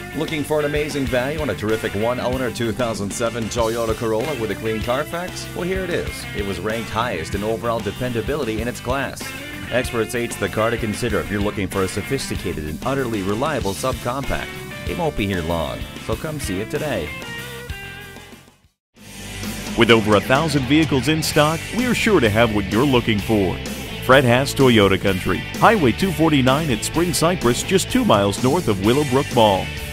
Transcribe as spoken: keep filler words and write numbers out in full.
Looking for an amazing value on a terrific one-owner two thousand seven Toyota Corolla with a clean CarFax? Well, here it is. It was ranked highest in overall dependability in its class. Experts say it's the car to consider if you're looking for a sophisticated and utterly reliable subcompact. It won't be here long, so come see it today. With over a thousand vehicles in stock, we are sure to have what you're looking for. Fred Haas Toyota Country, Highway two forty-nine at Spring-Cypress, just two miles north of Willowbrook Mall.